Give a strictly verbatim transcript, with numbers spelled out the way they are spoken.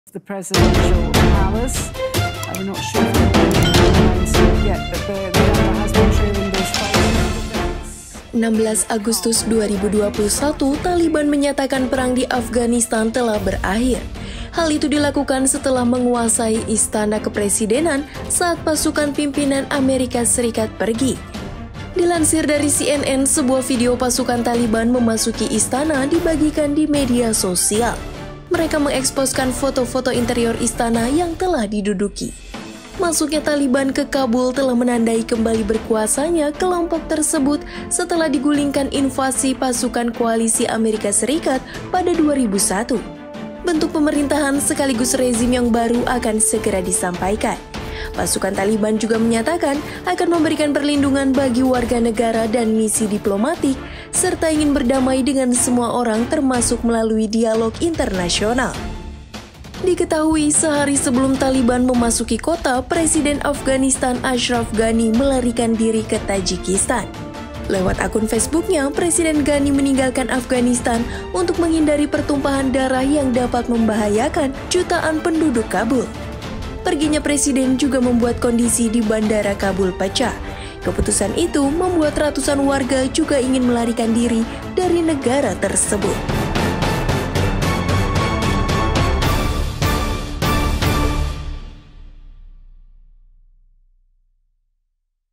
the presidential palace. Uh, we're not sure if they've yet, but the, the governor has been trailing those fights. enam belas Agustus dua ribu dua puluh satu, Taliban menyatakan perang di Afghanistan telah berakhir. Hal itu dilakukan setelah menguasai istana kepresidenan saat pasukan pimpinan Amerika Serikat pergi. Dilansir dari C N N, sebuah video pasukan Taliban memasuki istana dibagikan di media sosial. Mereka mengeksposkan foto-foto interior istana yang telah diduduki. Masuknya Taliban ke Kabul telah menandai kembali berkuasanya kelompok tersebut setelah digulingkan invasi pasukan koalisi Amerika Serikat pada dua ribu satu. Bentuk pemerintahan sekaligus rezim yang baru akan segera disampaikan. Pasukan Taliban juga menyatakan akan memberikan perlindungan bagi warga negara dan misi diplomatik, serta ingin berdamai dengan semua orang termasuk melalui dialog internasional. Diketahui sehari sebelum Taliban memasuki kota, Presiden Afghanistan Ashraf Ghani melarikan diri ke Tajikistan. Lewat akun Facebooknya, Presiden Ghani meninggalkan Afghanistan untuk menghindari pertumpahan darah yang dapat membahayakan jutaan penduduk Kabul. Perginya Presiden juga membuat kondisi di Bandara Kabul pecah. Keputusan itu membuat ratusan warga juga ingin melarikan diri dari negara tersebut.